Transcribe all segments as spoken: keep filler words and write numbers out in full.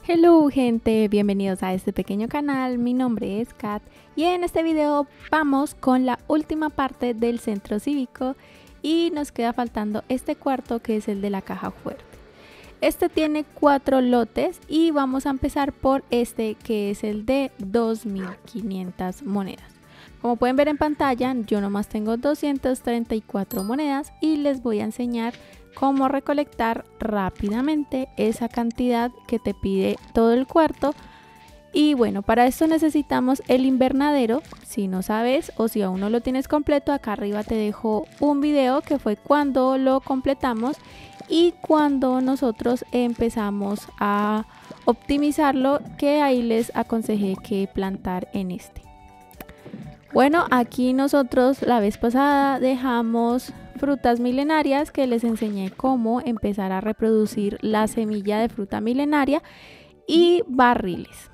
Hello gente, bienvenidos a este pequeño canal, mi nombre es Kat y en este video vamos con la última parte del centro cívico y nos queda faltando este cuarto que es el de la caja fuerte. Este tiene cuatro lotes y vamos a empezar por este que es el de dos mil quinientas monedas. Como pueden ver en pantalla, yo nomás tengo doscientas treinta y cuatro monedas y les voy a enseñar cómo recolectar rápidamente esa cantidad que te pide todo el cuarto. Y bueno, para esto necesitamos el invernadero. Si no sabes o si aún no lo tienes completo, acá arriba te dejo un video que fue cuando lo completamos y cuando nosotros empezamos a optimizarlo, que ahí les aconsejé que plantar en este. Bueno, aquí nosotros la vez pasada dejamos frutas milenarias que les enseñé cómo empezar a reproducir la semilla de fruta milenaria y barriles.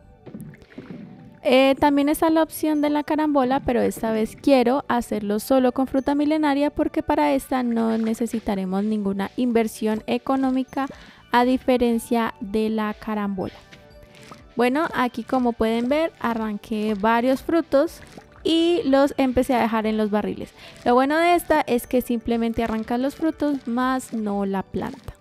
Eh, también está la opción de la carambola, pero esta vez quiero hacerlo solo con fruta milenaria porque para esta no necesitaremos ninguna inversión económica a diferencia de la carambola. Bueno, aquí como pueden ver arranqué varios frutos y los empecé a dejar en los barriles. Lo bueno de esta es que simplemente arrancas los frutos más no la planta.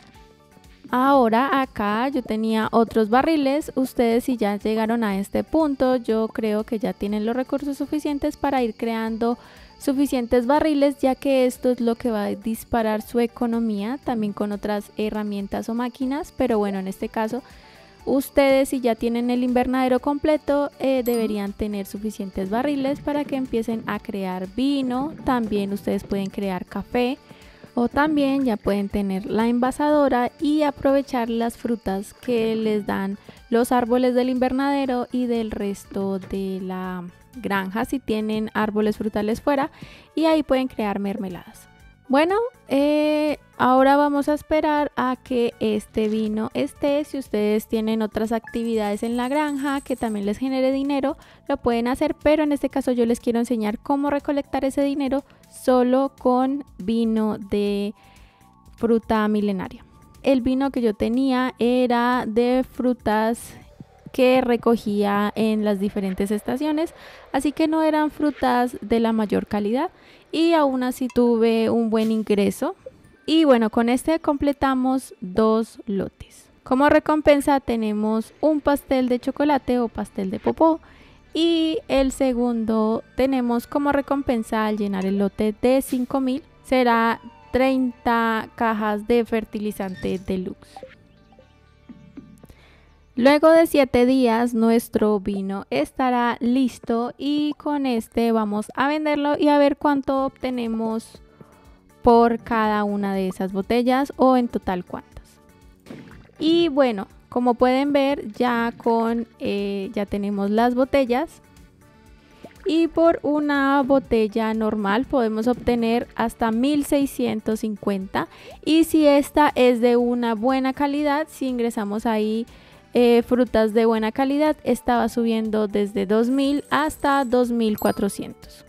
Ahora acá yo tenía otros barriles. Ustedes, si ya llegaron a este punto, yo creo que ya tienen los recursos suficientes para ir creando suficientes barriles, ya que esto es lo que va a disparar su economía también con otras herramientas o máquinas. Pero bueno, en este caso ustedes, si ya tienen el invernadero completo, eh, deberían tener suficientes barriles para que empiecen a crear vino. También ustedes pueden crear café o también ya pueden tener la envasadora y aprovechar las frutas que les dan los árboles del invernadero y del resto de la granja si tienen árboles frutales fuera, y ahí pueden crear mermeladas. Bueno, eh, ahora vamos a esperar a que este vino esté. Si ustedes tienen otras actividades en la granja que también les genere dinero, lo pueden hacer, pero en este caso yo les quiero enseñar cómo recolectar ese dinero solo con vino de fruta milenaria. El vino que yo tenía era de frutas que recogía en las diferentes estaciones, así que no eran frutas de la mayor calidad y aún así tuve un buen ingreso. Y bueno, con este completamos dos lotes. Como recompensa tenemos un pastel de chocolate o pastel de popó, y el segundo tenemos como recompensa, al llenar el lote de cinco mil, será treinta cajas de fertilizante deluxe. Luego de siete días nuestro vino estará listo y con este vamos a venderlo y a ver cuánto obtenemos por cada una de esas botellas o en total cuántas. Y bueno, como pueden ver, ya con eh, ya tenemos las botellas y por una botella normal podemos obtener hasta mil seiscientos cincuenta, y si esta es de una buena calidad, si ingresamos ahí Eh, frutas de buena calidad, estaba subiendo desde dos mil hasta dos mil cuatrocientos.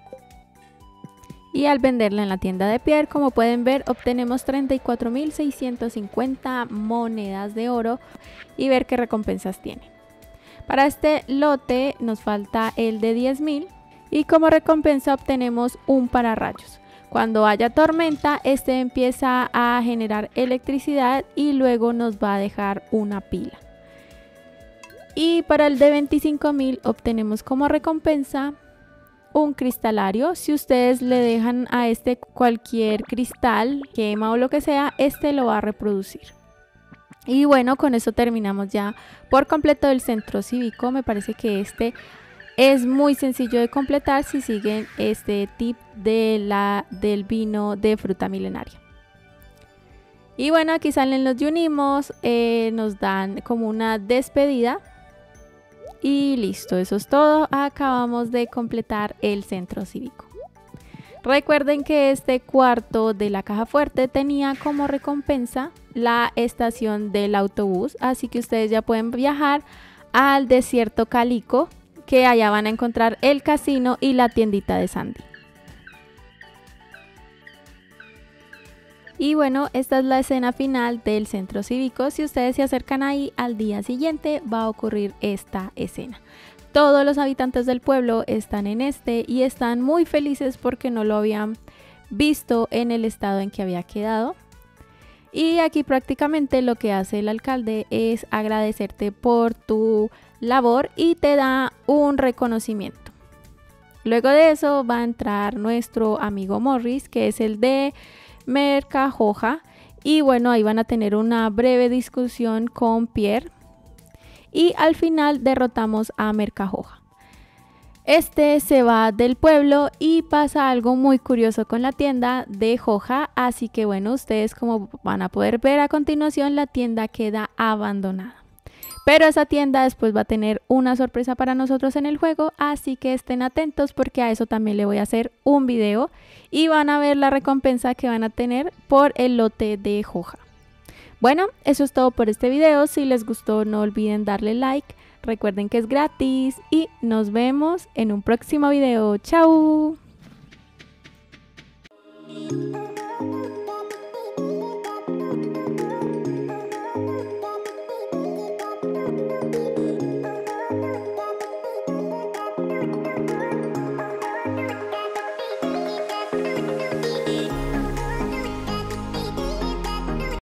Y al venderla en la tienda de Pierre, como pueden ver, obtenemos treinta y cuatro mil seiscientos cincuenta monedas de oro, y ver qué recompensas tiene. Para este lote nos falta el de diez mil y como recompensa obtenemos un pararrayos. Cuando haya tormenta, este empieza a generar electricidad y luego nos va a dejar una pila. Y para el de veinticinco mil obtenemos como recompensa un cristalario. Si ustedes le dejan a este cualquier cristal, quema o lo que sea, este lo va a reproducir. Y bueno, con eso terminamos ya por completo el centro cívico. Me parece que este es muy sencillo de completar si siguen este tip de la, del vino de fruta milenaria. Y bueno, aquí salen los Yunimos, eh, nos dan como una despedida. Y listo, eso es todo. Acabamos de completar el centro cívico. Recuerden que este cuarto de la caja fuerte tenía como recompensa la estación del autobús, así que ustedes ya pueden viajar al desierto Calico, que allá van a encontrar el casino y la tiendita de Sandy. Y bueno, esta es la escena final del centro cívico. Si ustedes se acercan ahí, al día siguiente va a ocurrir esta escena. Todos los habitantes del pueblo están en este y están muy felices porque no lo habían visto en el estado en que había quedado. Y aquí prácticamente lo que hace el alcalde es agradecerte por tu labor y te da un reconocimiento. Luego de eso va a entrar nuestro amigo Morris, que es el de Mercajoja, y bueno, ahí van a tener una breve discusión con Pierre y al final derrotamos a Mercajoja. Este se va del pueblo y pasa algo muy curioso con la tienda de Joja, así que bueno, ustedes como van a poder ver a continuación, la tienda queda abandonada. Pero esa tienda después va a tener una sorpresa para nosotros en el juego, así que estén atentos porque a eso también le voy a hacer un video y van a ver la recompensa que van a tener por el lote de Joja. Bueno, eso es todo por este video. Si les gustó, no olviden darle like, recuerden que es gratis y nos vemos en un próximo video. ¡Chao!